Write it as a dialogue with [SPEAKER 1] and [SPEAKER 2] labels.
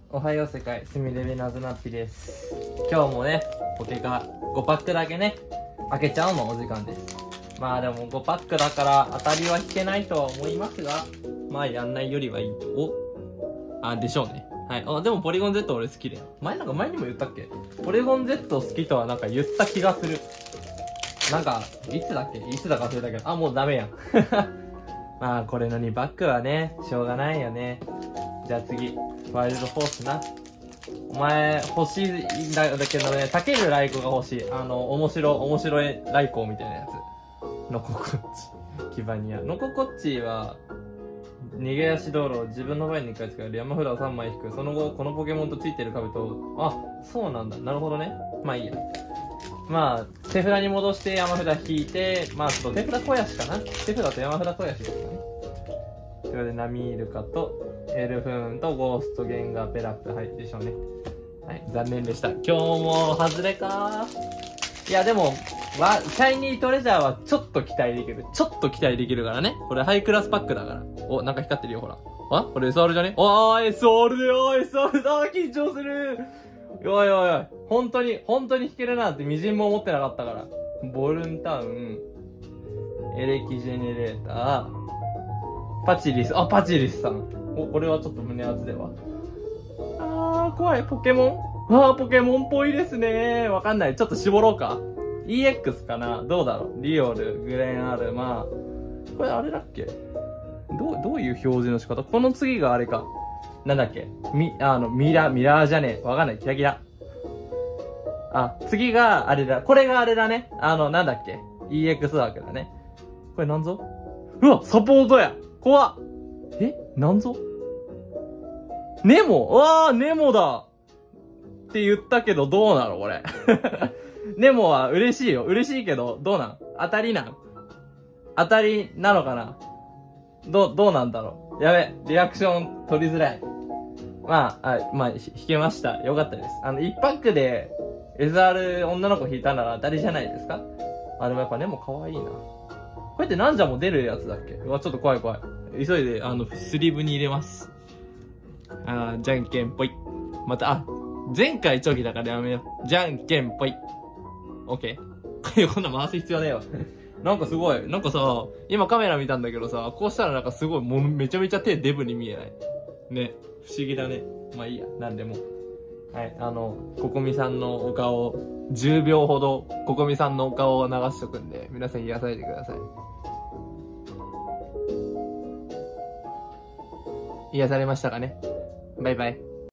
[SPEAKER 1] おはよう世界、すみれべなずなっぴです。今日もね、ポケカ5パックだけね、開けちゃうのお時間です。まあでも5パックだから当たりは引けないとは思いますが、まあやんないよりはいいと。でしょうね。はい。でもポリゴン Z 俺好きだよ。前にも言ったっけ？ポリゴン Z 好きとはなんか言った気がする。なんか、いつだっけ？いつだか忘れたけど、もうダメやん。まあこれの2パックはね、しょうがないよね。じゃあ次。ワイルドフォースな。お前、欲しいんだけどね、避けるライコが欲しい。面白いライコみたいなやつ。ノココッチ。キバニア。ノココッチは、逃げ足道路を自分の前に1回使える。山札を3枚引く。その後、このポケモンとついてる兜を、そうなんだ。なるほどね。まあいいや。まあ、手札に戻して山札引いて、まあちょっと手札肥やしかな。手札と山札肥やしですかね。それでナミイルカと、エルフーンとゴーストゲンガーペラップ、はい、でしょうね。はい、残念でした。今日も外れかー。いや、でも、シャイニートレジャーはちょっと期待できる。ちょっと期待できるからね。これハイクラスパックだから。なんか光ってるよ、ほら。これ SR じゃねSR だよ !SR だ緊張するおいおいおい。本当に弾けるなんて微塵も思ってなかったから。ボルンタウン、エレキジェネレーター、パチリスさん。これはちょっと胸熱では。怖い。ポケモンポケモンっぽいですね。わかんない。ちょっと絞ろうか。EX かなどうだろう。リオル、グレンアルマこれあれだっけどういう表示の仕方この次があれか。なんだっけミラーじゃねえ。わかんない。キラキラ。次があれだ。これがあれだね。なんだっけ ?EX 枠だね。これなんぞうわサポートや怖っなんぞネモネモだって言ったけどどうなのこれ。ネモは嬉しいよ。嬉しいけど、どうなん当たりなのかなどうなんだろうやべ、リアクション取りづらい。引けました。よかったです。1パックで、SR 女の子引いたなら当たりじゃないですかでもやっぱネモ可愛いな。これってなんじゃも出るやつだっけちょっと怖い。急いで、スリーブに入れます。じゃんけんぽい。また、前回チョキだからやめよう。じゃんけんぽい。オッケー。こんな回す必要ねえわ。なんかすごい。なんかさ、今カメラ見たんだけどさ、こうしたらなんかすごい、めちゃめちゃ手デブに見えない。ね。不思議だね。まあいいや。なんでも。はい。ココミさんのお顔、10秒ほど、ココミさんのお顔を流しとくんで、皆さん癒されてください。癒されましたかね。バイバイ。